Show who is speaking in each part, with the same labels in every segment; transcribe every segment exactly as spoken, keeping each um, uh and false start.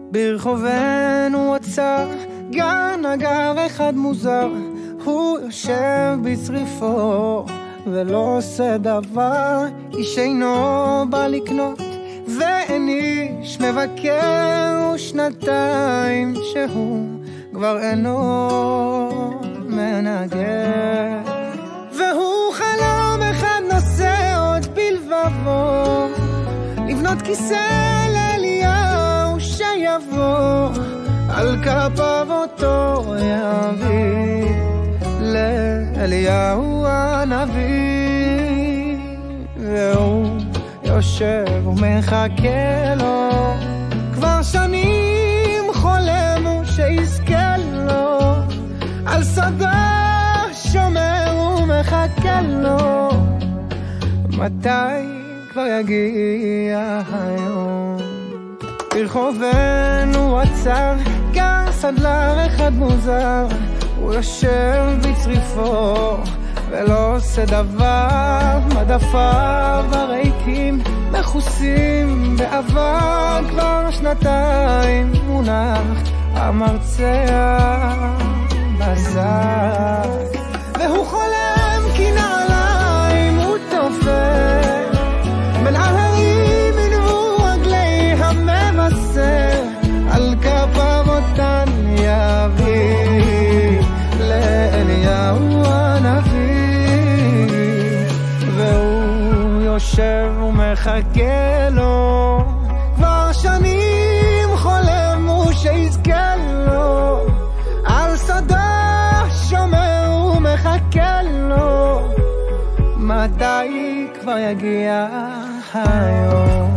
Speaker 1: ברחובנו עצר גן אגר אחד מוזר, הוא יושב בצריפו ולא עושה דבר. איש אינו בא לקנות ואין איש מבקר, ושנתיים שהוא כבר אינו מנגר. והוא חלום אחד נושא עוד בלבבו, לבנות כיסא לאליהו שיבוא, על כפיו אותו יביא לאליהו הנביא. והוא יושב ומחכה לו, כבר שנים חולם הוא שיזכה לו, על סודו שומר ומחכה לו, מתי כבר יגיע היום. ברחובנו עצר גר סנדלר אחד מוזר, הוא יושב בצריפו ולא עושה דבר. מדפיו הריקים מכוסים בעבר, כבר שנתיים מונח המרצע בזק. והוא חולם כי נעליים הוא תופר, בין ההרים ינבו רגלי המבשר, על כפיו אותן יביא לאליהו הנביא. והוא יושב ומחכה לו, כבר שנים חולם הוא שיזכה לו, על סודו שומר ומחכה לו, מתי כבר יגיע היום.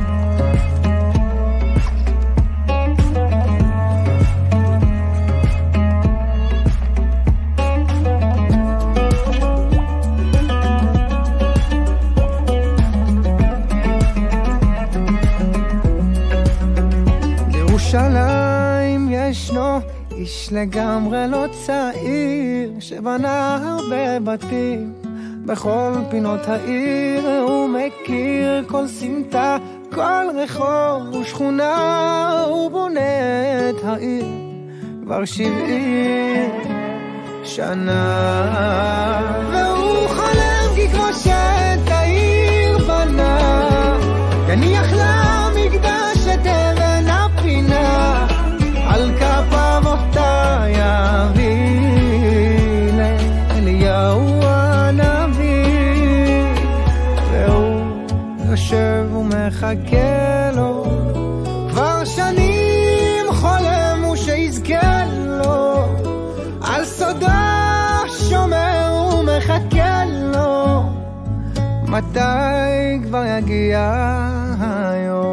Speaker 1: בירושלים ישנו איש לגמרי לא צעיר, שבנה הרבה בתים בכל פינות העיר. הוא מכיר כל סמטה, כל רחוב ושכונה, הוא בונה את העיר כבר שבעים שנה. והוא חולם כי כבוש את העיר בנה, יניח לה מקדש את אבן הפינה, על כפיו אותה יביא לאליהו הנביא. והוא יושב ומחכה לו, כבר שנים חולם הוא שיזכה לו, על סודו שומר ומחכה לו, מתי כבר יגיע היום.